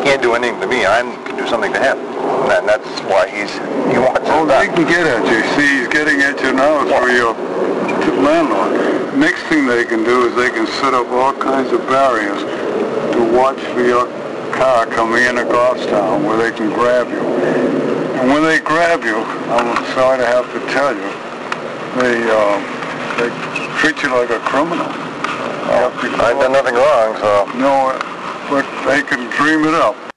can't do anything to me. I can do something to him. And that's why he wants Oh, it they done. can get at you. See, he's getting at you now through your landlord. Next thing they can do is they can set up all kinds of barriers to watch for your car coming in a Goffstown where they can grab you. And when they grab you, I'm sorry to have to tell you, they treat you like a criminal. Well, I've done nothing wrong, so... No, but they can dream it up.